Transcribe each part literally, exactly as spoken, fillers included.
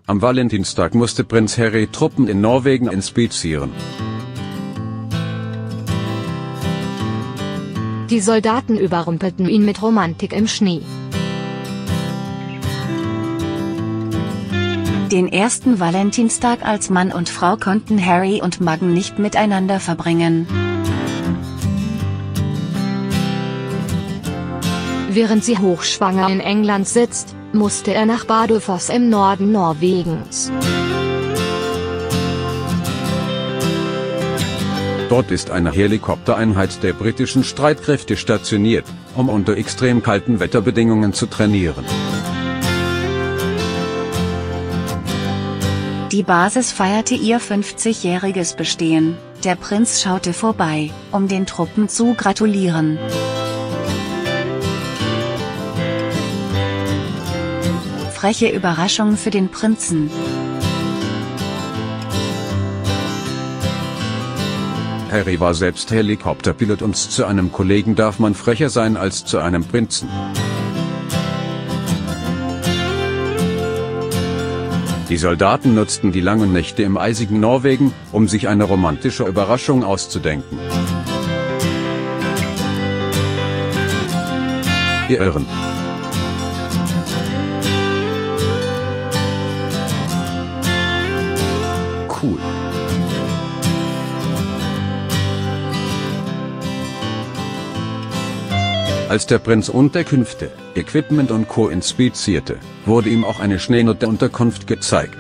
Am Valentinstag musste Prinz Harry Truppen in Norwegen inspizieren. Die Soldaten überrumpelten ihn mit Romantik im Schnee. Den ersten Valentinstag als Mann und Frau konnten Harry und Meghan nicht miteinander verbringen. Während sie hochschwanger in England sitzt, musste er nach Bardufoss im Norden Norwegens. Dort ist eine Helikoptereinheit der britischen Streitkräfte stationiert, um unter extrem kalten Wetterbedingungen zu trainieren. Die Basis feierte ihr fünfzigjähriges Bestehen. Der Prinz schaute vorbei, um den Truppen zu gratulieren. Freche Überraschung für den Prinzen. Harry war selbst Helikopterpilot und zu einem Kollegen darf man frecher sein als zu einem Prinzen. Die Soldaten nutzten die langen Nächte im eisigen Norwegen, um sich eine romantische Überraschung auszudenken. Ihr Irren! Cool! Als der Prinz Unterkünfte, Equipment und Co. inspizierte, wurde ihm auch eine Scheenotterunterkunft gezeigt.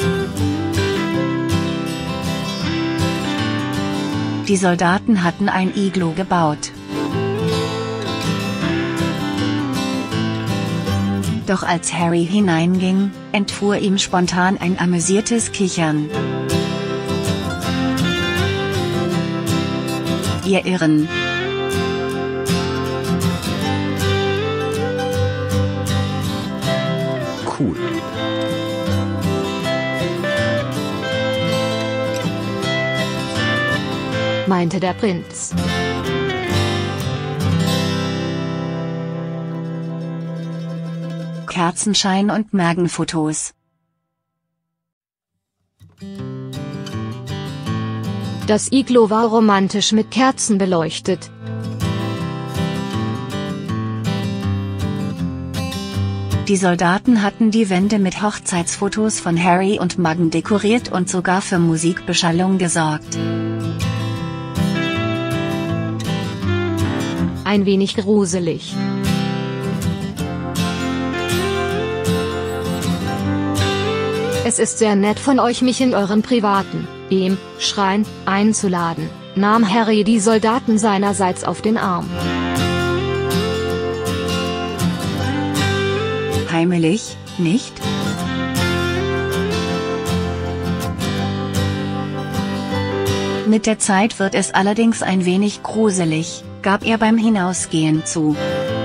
Die Soldaten hatten ein Iglu gebaut. Doch als Harry hineinging, entfuhr ihm spontan ein amüsiertes Kichern. Ihr Irren! Cool. Meinte der Prinz. Kerzenschein und Meghan-Fotos. Das Iglu war romantisch mit Kerzen beleuchtet. Die Soldaten hatten die Wände mit Hochzeitsfotos von Harry und Meghan dekoriert und sogar für Musikbeschallung gesorgt. Ein wenig gruselig. Es ist sehr nett von euch, mich in euren privaten em Schrein einzuladen, nahm Harry die Soldaten seinerseits auf den Arm. Heimelig, nicht? Mit der Zeit wird es allerdings ein wenig gruselig, gab er beim Hinausgehen zu.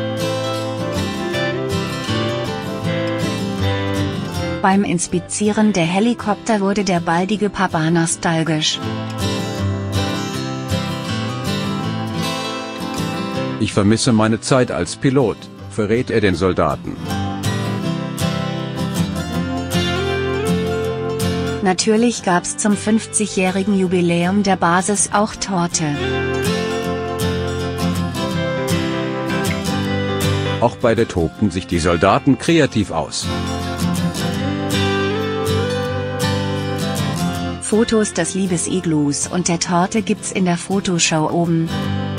Beim Inspizieren der Helikopter wurde der baldige Papa nostalgisch. Ich vermisse meine Zeit als Pilot, verrät er den Soldaten. Natürlich gab's zum fünfzigjährigen Jubiläum der Basis auch Torte. Auch bei der tobten sich die Soldaten kreativ aus. Fotos des Liebesiglus und der Torte gibt's in der Fotoshow oben.